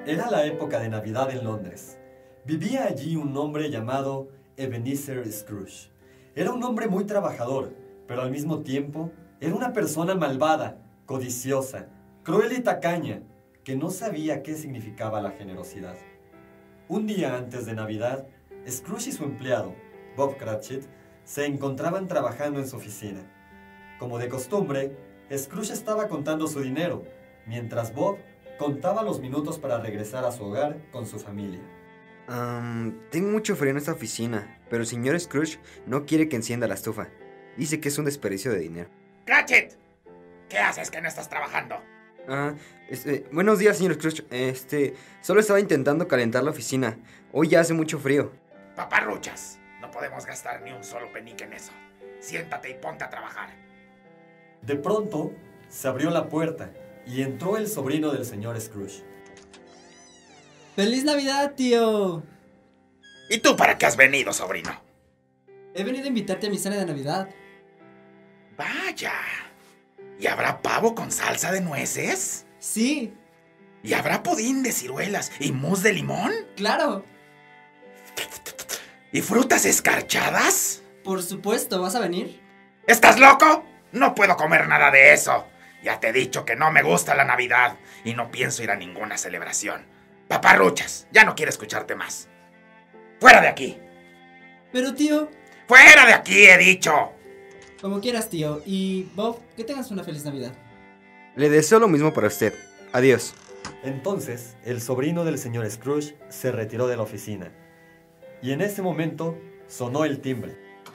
Era la época de Navidad en Londres. Vivía allí un hombre llamado Ebenezer Scrooge. Era un hombre muy trabajador, pero al mismo tiempo era una persona malvada, codiciosa, cruel y tacaña, que no sabía qué significaba la generosidad. Un día antes de Navidad, Scrooge y su empleado, Bob Cratchit, se encontraban trabajando en su oficina. Como de costumbre, Scrooge estaba contando su dinero, mientras Bob contaba los minutos para regresar a su hogar con su familia. Tengo mucho frío en esta oficina, pero el señor Scrooge no quiere que encienda la estufa. Dice que es un desperdicio de dinero. ¡Cratchit! ¿Qué haces que no estás trabajando? Buenos días, señor Scrooge. Solo estaba intentando calentar la oficina. Hoy ya hace mucho frío. Paparruchas, no podemos gastar ni un solo penique en eso. Siéntate y ponte a trabajar. De pronto, se abrió la puerta y entró el sobrino del señor Scrooge. ¡Feliz Navidad, tío! ¿Y tú para qué has venido, sobrino? He venido a invitarte a mi cena de Navidad. Vaya. ¿Y habrá pavo con salsa de nueces? Sí. ¿Y habrá pudín de ciruelas y mousse de limón? ¡Claro! ¿Y frutas escarchadas? Por supuesto, ¿vas a venir? ¿Estás loco? No puedo comer nada de eso. Ya te he dicho que no me gusta la Navidad y no pienso ir a ninguna celebración. Paparruchas, ya no quiero escucharte más. ¡Fuera de aquí! Pero, tío... ¡Fuera de aquí, he dicho! Como quieras, tío. Y, Bob, que tengas una feliz Navidad. Le deseo lo mismo para usted. Adiós. Entonces, el sobrino del señor Scrooge se retiró de la oficina. Y en ese momento, sonó el timbre.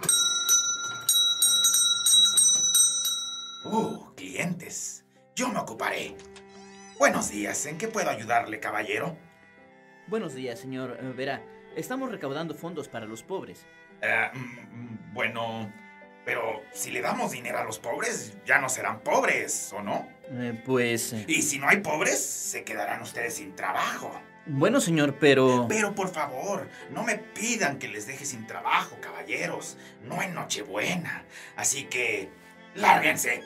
Clientes. Yo me ocuparé. Buenos días, ¿en qué puedo ayudarle, caballero? Buenos días, señor. Verá, estamos recaudando fondos para los pobres. Bueno, pero si le damos dinero a los pobres, ya no serán pobres, ¿o no? Y si no hay pobres, se quedarán ustedes sin trabajo. Bueno, señor, pero... Pero por favor, no me pidan que les deje sin trabajo, caballeros. No en Nochebuena. Así que, lárguense.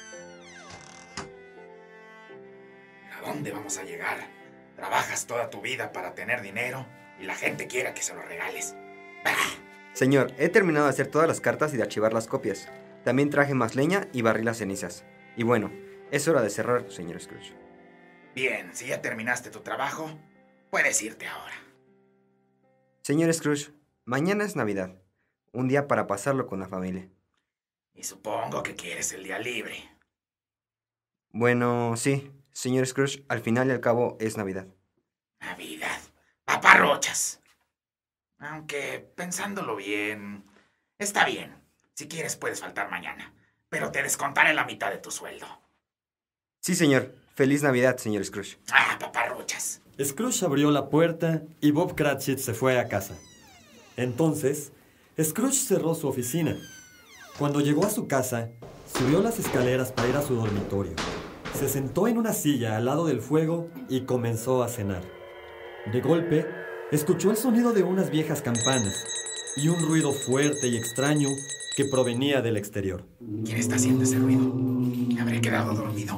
¿A dónde vamos a llegar? Trabajas toda tu vida para tener dinero y la gente quiere que se lo regales. ¡Bah! Señor, he terminado de hacer todas las cartas y de archivar las copias. También traje más leña y barrí las cenizas. Y bueno, es hora de cerrar, señor Scrooge. Bien, si ya terminaste tu trabajo, puedes irte ahora. Señor Scrooge, mañana es Navidad. Un día para pasarlo con la familia. Y supongo que quieres el día libre. Bueno, sí, señor Scrooge, al final y al cabo es Navidad. Navidad. Paparrochas. Aunque, pensándolo bien, está bien. Si quieres puedes faltar mañana, pero te descontaré la mitad de tu sueldo. Sí, señor. Feliz Navidad, señor Scrooge. Paparruchas. Scrooge abrió la puerta y Bob Cratchit se fue a casa. Entonces, Scrooge cerró su oficina. Cuando llegó a su casa, subió las escaleras para ir a su dormitorio. Se sentó en una silla al lado del fuego y comenzó a cenar. De golpe, escuchó el sonido de unas viejas campanas y un ruido fuerte y extraño que provenía del exterior. ¿Quién está haciendo ese ruido? ¿Me habré quedado dormido?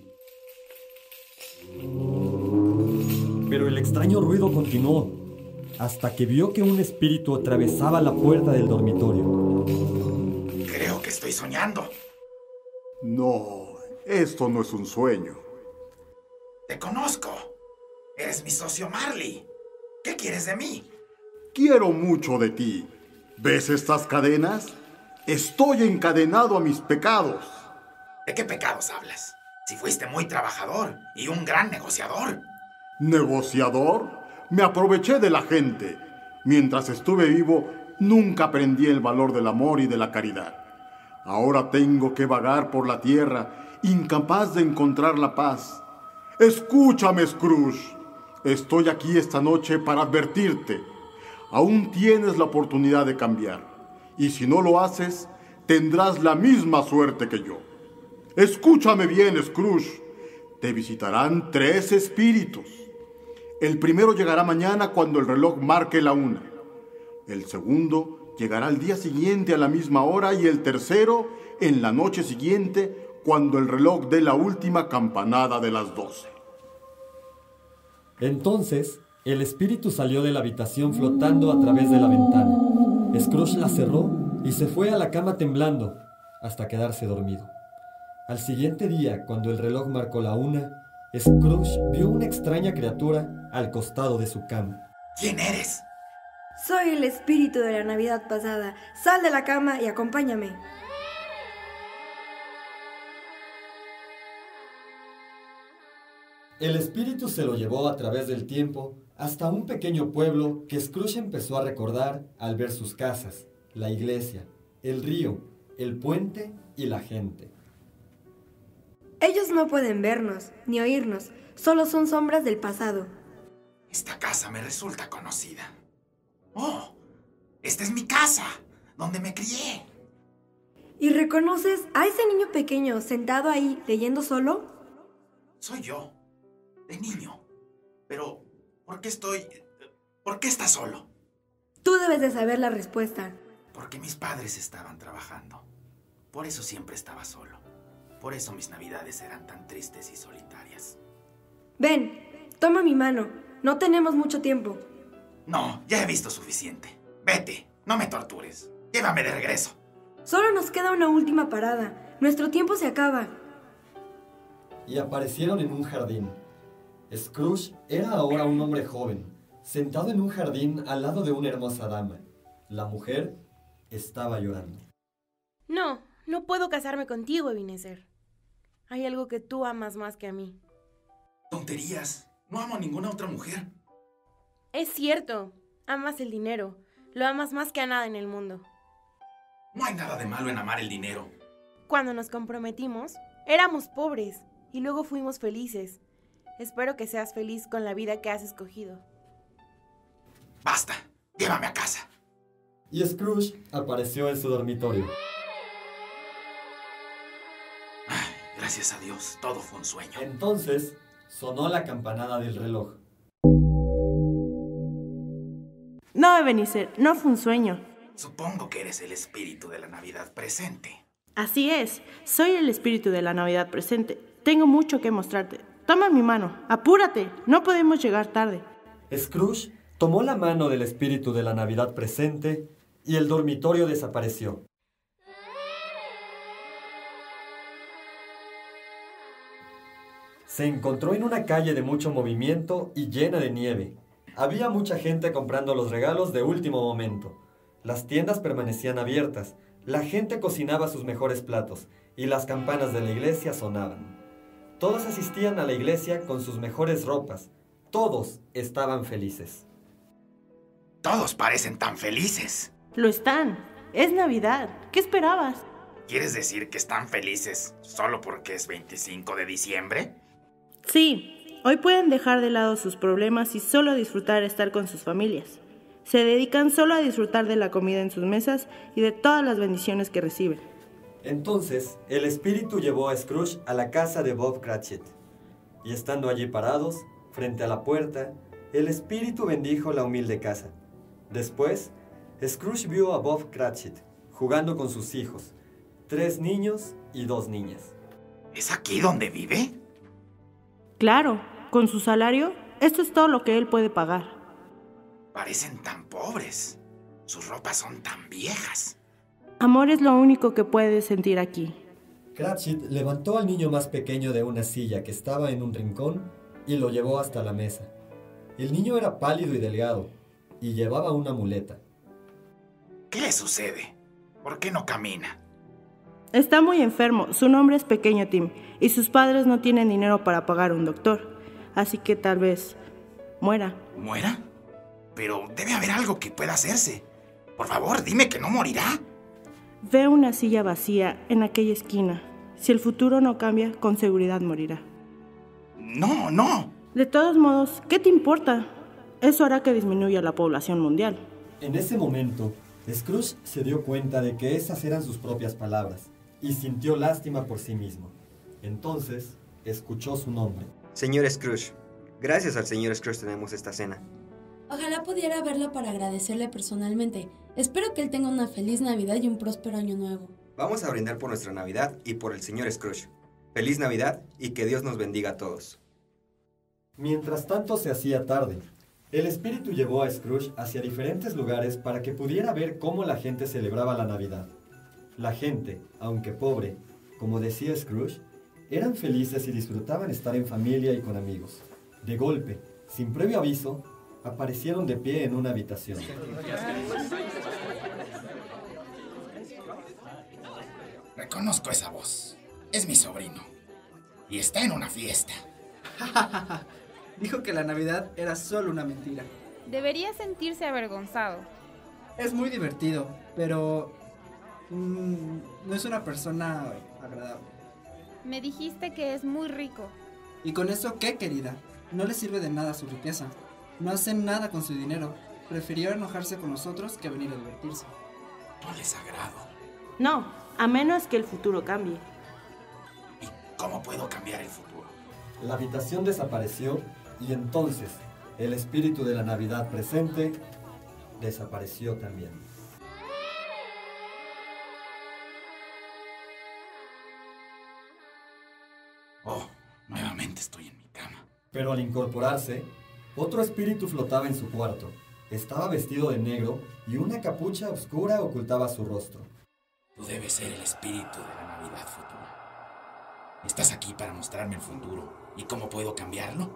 Pero el extraño ruido continuó hasta que vio que un espíritu atravesaba la puerta del dormitorio. Creo que estoy soñando. No, esto no es un sueño. Te conozco. Eres mi socio Marley. ¿Qué quieres de mí? Quiero mucho de ti. ¿Ves estas cadenas? Estoy encadenado a mis pecados. ¿De qué pecados hablas? Si fuiste muy trabajador y un gran negociador. ¿Negociador? Me aproveché de la gente. Mientras estuve vivo, nunca aprendí el valor del amor y de la caridad. Ahora tengo que vagar por la tierra, incapaz de encontrar la paz. Escúchame, Scrooge. Estoy aquí esta noche para advertirte. Aún tienes la oportunidad de cambiar. Y si no lo haces, tendrás la misma suerte que yo. Escúchame bien, Scrooge. Te visitarán 3 espíritus. El primero llegará mañana cuando el reloj marque la 1. El segundo llegará al día siguiente a la misma hora y el tercero en la noche siguiente cuando el reloj dé la última campanada de las 12. Entonces, el espíritu salió de la habitación flotando a través de la ventana. Scrooge la cerró y se fue a la cama temblando hasta quedarse dormido. Al siguiente día, cuando el reloj marcó la 1, Scrooge vio una extraña criatura al costado de su cama. ¿Quién eres? Soy el espíritu de la Navidad pasada. Sal de la cama y acompáñame. El espíritu se lo llevó a través del tiempo hasta un pequeño pueblo que Scrooge empezó a recordar al ver sus casas, la iglesia, el río, el puente y la gente. Ellos no pueden vernos ni oírnos, solo son sombras del pasado. Esta casa me resulta conocida. ¡Oh! ¡Esta es mi casa! ¡Donde me crié! ¿Y reconoces a ese niño pequeño sentado ahí leyendo solo? Soy yo, de niño. Pero, ¿por qué estás solo? Tú debes de saber la respuesta. Porque mis padres estaban trabajando. Por eso siempre estaba solo. Por eso mis navidades eran tan tristes y solitarias. Ven, toma mi mano. No tenemos mucho tiempo. No, ya he visto suficiente. Vete, no me tortures. Llévame de regreso. Solo nos queda una última parada. Nuestro tiempo se acaba. Y aparecieron en un jardín. Scrooge era ahora un hombre joven, sentado en un jardín al lado de una hermosa dama. La mujer estaba llorando. No, no puedo casarme contigo, Ebenezer. Hay algo que tú amas más que a mí. Tonterías. No amo a ninguna otra mujer. Es cierto, amas el dinero. Lo amas más que a nada en el mundo. No hay nada de malo en amar el dinero. Cuando nos comprometimos, éramos pobres y luego fuimos felices. Espero que seas feliz con la vida que has escogido. Basta, llévame a casa. Y Scrooge apareció en su dormitorio. Ay, gracias a Dios, todo fue un sueño. Entonces, sonó la campanada del reloj. No, Ebenezer, no fue un sueño. Supongo que eres el espíritu de la Navidad presente. Así es, soy el espíritu de la Navidad presente. Tengo mucho que mostrarte. Toma mi mano, apúrate, no podemos llegar tarde. Scrooge tomó la mano del espíritu de la Navidad presente y el dormitorio desapareció. Se encontró en una calle de mucho movimiento y llena de nieve. Había mucha gente comprando los regalos de último momento. Las tiendas permanecían abiertas, la gente cocinaba sus mejores platos y las campanas de la iglesia sonaban. Todos asistían a la iglesia con sus mejores ropas. Todos estaban felices. Todos parecen tan felices. Lo están. Es Navidad. ¿Qué esperabas? ¿Quieres decir que están felices solo porque es 25 de diciembre? Sí, hoy pueden dejar de lado sus problemas y solo disfrutar estar con sus familias. Se dedican solo a disfrutar de la comida en sus mesas y de todas las bendiciones que reciben. Entonces, el espíritu llevó a Scrooge a la casa de Bob Cratchit. Y estando allí parados, frente a la puerta, el espíritu bendijo la humilde casa. Después, Scrooge vio a Bob Cratchit jugando con sus hijos, 3 niños y 2 niñas. ¿Es aquí donde vive? Claro, con su salario, esto es todo lo que él puede pagar. Parecen tan pobres. Sus ropas son tan viejas. Amor es lo único que puedes sentir aquí. Cratchit levantó al niño más pequeño de una silla que estaba en un rincón y lo llevó hasta la mesa. El niño era pálido y delgado y llevaba una muleta. ¿Qué le sucede? ¿Por qué no camina? Está muy enfermo, su nombre es Pequeño Tim y sus padres no tienen dinero para pagar un doctor, así que tal vez muera. ¿Muera? Pero debe haber algo que pueda hacerse. Por favor, dime que no morirá. Ve una silla vacía en aquella esquina. Si el futuro no cambia, con seguridad morirá. No, no. De todos modos, ¿qué te importa? Eso hará que disminuya la población mundial. En ese momento, Scrooge se dio cuenta de que esas eran sus propias palabras y sintió lástima por sí mismo. Entonces, escuchó su nombre. Señor Scrooge. Gracias al señor Scrooge tenemos esta cena. Ojalá pudiera verlo para agradecerle personalmente. Espero que él tenga una feliz Navidad y un próspero año nuevo. Vamos a brindar por nuestra Navidad y por el señor Scrooge. Feliz Navidad y que Dios nos bendiga a todos. Mientras tanto se hacía tarde. El espíritu llevó a Scrooge hacia diferentes lugares para que pudiera ver cómo la gente celebraba la Navidad. La gente, aunque pobre, como decía Scrooge, eran felices y disfrutaban estar en familia y con amigos. De golpe, sin previo aviso, aparecieron de pie en una habitación. Reconozco esa voz. Es mi sobrino. Y está en una fiesta. Dijo que la Navidad era solo una mentira. Debería sentirse avergonzado. Es muy divertido, pero no es una persona agradable. Me dijiste que es muy rico. ¿Y con eso qué, querida? No le sirve de nada su riqueza. No hace nada con su dinero. Prefirió enojarse con nosotros que venir a divertirse. No les agrado. No, a menos que el futuro cambie. ¿Y cómo puedo cambiar el futuro? La habitación desapareció y entonces el espíritu de la Navidad presente desapareció también. Oh, nuevamente estoy en mi cama. Pero al incorporarse, otro espíritu flotaba en su cuarto. Estaba vestido de negro y una capucha oscura ocultaba su rostro. Tú debes ser el espíritu de la Navidad futura. Estás aquí para mostrarme el futuro. ¿Y cómo puedo cambiarlo?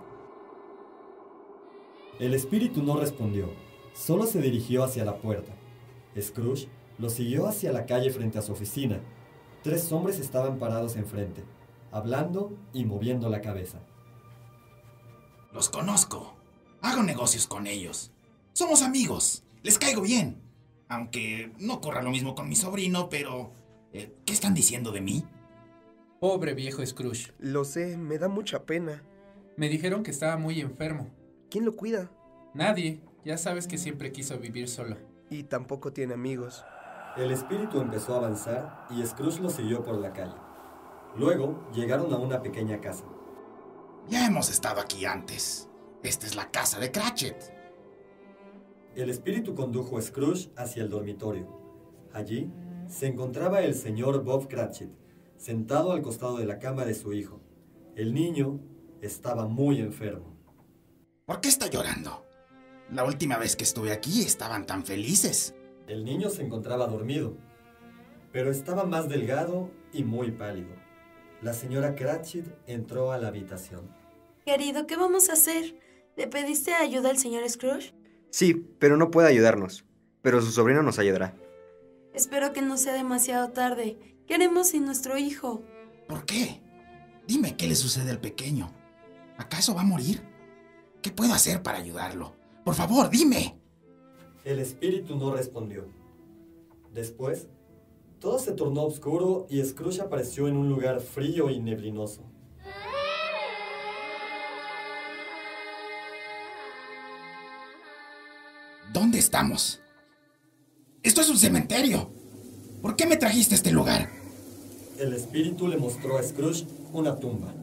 El espíritu no respondió, solo se dirigió hacia la puerta. Scrooge lo siguió hacia la calle frente a su oficina. 3 hombres estaban parados enfrente, hablando y moviendo la cabeza. Los conozco. Hago negocios con ellos. Somos amigos. Les caigo bien. Aunque no ocurra lo mismo con mi sobrino, pero... ¿qué están diciendo de mí? Pobre viejo Scrooge. Lo sé, me da mucha pena. Me dijeron que estaba muy enfermo. ¿Quién lo cuida? Nadie. Ya sabes que siempre quiso vivir solo. Y tampoco tiene amigos. El espíritu empezó a avanzar y Scrooge lo siguió por la calle. Luego llegaron a una pequeña casa. Ya hemos estado aquí antes. Esta es la casa de Cratchit. El espíritu condujo a Scrooge hacia el dormitorio. Allí se encontraba el señor Bob Cratchit, sentado al costado de la cama de su hijo. El niño estaba muy enfermo. ¿Por qué está llorando? La última vez que estuve aquí estaban tan felices. El niño se encontraba dormido, pero estaba más delgado y muy pálido. La señora Cratchit entró a la habitación. Querido, ¿qué vamos a hacer? ¿Le pediste ayuda al señor Scrooge? Sí, pero no puede ayudarnos. Pero su sobrino nos ayudará. Espero que no sea demasiado tarde. ¿Qué haremos sin nuestro hijo? ¿Por qué? Dime qué le sucede al pequeño. ¿Acaso va a morir? ¿Qué puedo hacer para ayudarlo? Por favor, dime. El espíritu no respondió. Después, todo se tornó oscuro y Scrooge apareció en un lugar frío y neblinoso. ¿Dónde estamos? ¡Esto es un cementerio! ¿Por qué me trajiste a este lugar? El espíritu le mostró a Scrooge una tumba.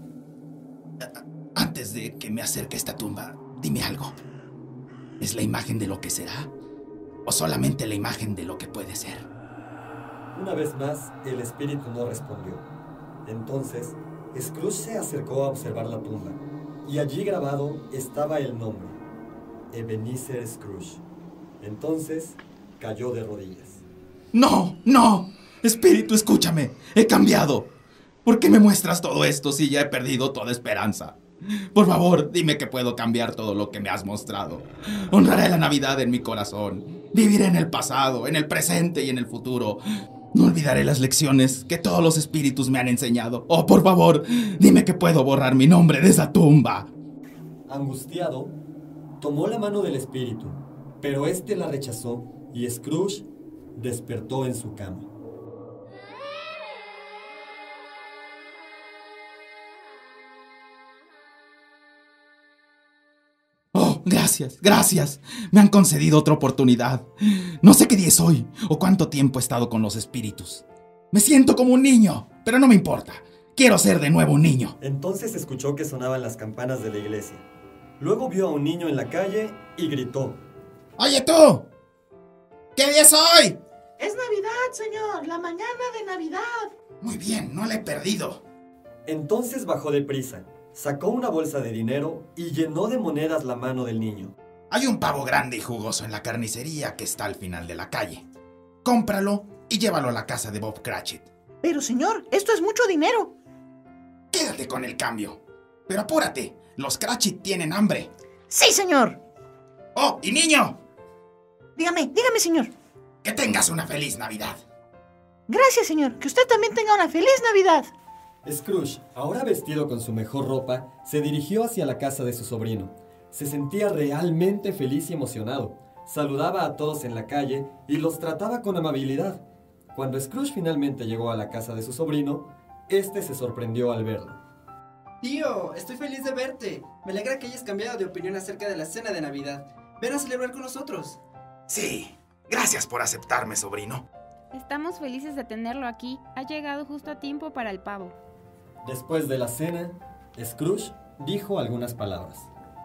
Antes de que me acerque a esta tumba, dime algo. ¿Es la imagen de lo que será? ¿O solamente la imagen de lo que puede ser? Una vez más, el espíritu no respondió. Entonces, Scrooge se acercó a observar la tumba, y allí grabado estaba el nombre: Ebenezer Scrooge. Entonces, cayó de rodillas. ¡No! ¡No! Espíritu, escúchame. He cambiado. ¿Por qué me muestras todo esto si ya he perdido toda esperanza? Por favor, dime que puedo cambiar todo lo que me has mostrado. Honraré la Navidad en mi corazón. Viviré en el pasado, en el presente y en el futuro. No olvidaré las lecciones que todos los espíritus me han enseñado. Oh, por favor, dime que puedo borrar mi nombre de esa tumba. Angustiado, tomó la mano del espíritu, pero este la rechazó y Scrooge despertó en su cama. Oh, gracias, gracias. Me han concedido otra oportunidad. No sé qué día es hoy o cuánto tiempo he estado con los espíritus. Me siento como un niño, pero no me importa. Quiero ser de nuevo un niño. Entonces escuchó que sonaban las campanas de la iglesia. Luego vio a un niño en la calle y gritó: ¡Oye tú! ¿Qué día es hoy? Es Navidad, señor. La mañana de Navidad. Muy bien, no la he perdido. Entonces bajó deprisa, Sacó una bolsa de dinero y llenó de monedas la mano del niño. Hay un pavo grande y jugoso en la carnicería que está al final de la calle. Cómpralo y llévalo a la casa de Bob Cratchit. Pero señor, esto es mucho dinero. Quédate con el cambio. Pero apúrate, los Cratchit tienen hambre. Sí, señor. ¡Oh, y niño! Dígame, señor. Que tengas una feliz Navidad. Gracias, señor. Que usted también tenga una feliz Navidad. Scrooge, ahora vestido con su mejor ropa, se dirigió hacia la casa de su sobrino. Se sentía realmente feliz y emocionado. Saludaba a todos en la calle y los trataba con amabilidad. Cuando Scrooge finalmente llegó a la casa de su sobrino, este se sorprendió al verlo. Tío, estoy feliz de verte. Me alegra que hayas cambiado de opinión acerca de la cena de Navidad. Ven a celebrar con nosotros. Sí, gracias por aceptarme, sobrino. Estamos felices de tenerlo aquí. Ha llegado justo a tiempo para el pavo. Después de la cena, Scrooge dijo algunas palabras.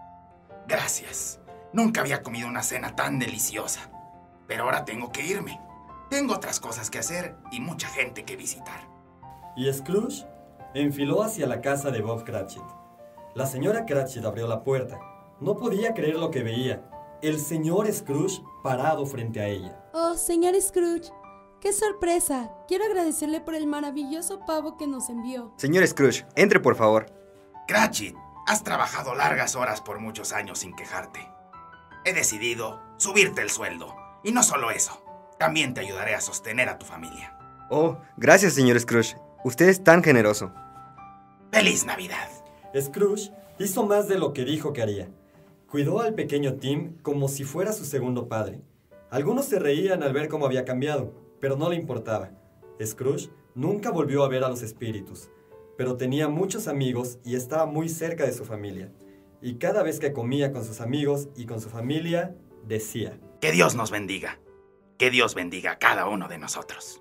Gracias. Nunca había comido una cena tan deliciosa. Pero ahora tengo que irme. Tengo otras cosas que hacer y mucha gente que visitar. Y Scrooge enfiló hacia la casa de Bob Cratchit. La señora Cratchit abrió la puerta. No podía creer lo que veía. El señor Scrooge parado frente a ella. Oh, señor Scrooge, ¡qué sorpresa! Quiero agradecerle por el maravilloso pavo que nos envió. Señor Scrooge, entre por favor. Cratchit, has trabajado largas horas por muchos años sin quejarte. He decidido subirte el sueldo. Y no solo eso, también te ayudaré a sostener a tu familia. Oh, gracias, señor Scrooge. Usted es tan generoso. ¡Feliz Navidad! Scrooge hizo más de lo que dijo que haría. Cuidó al pequeño Tim como si fuera su segundo padre. Algunos se reían al ver cómo había cambiado, pero no le importaba. Scrooge nunca volvió a ver a los espíritus, pero tenía muchos amigos y estaba muy cerca de su familia. Y cada vez que comía con sus amigos y con su familia, decía: Que Dios nos bendiga. Que Dios bendiga a cada uno de nosotros.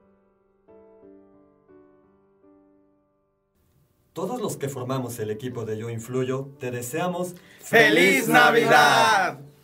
Todos los que formamos el equipo de Yo Influyo, te deseamos ¡Feliz Navidad!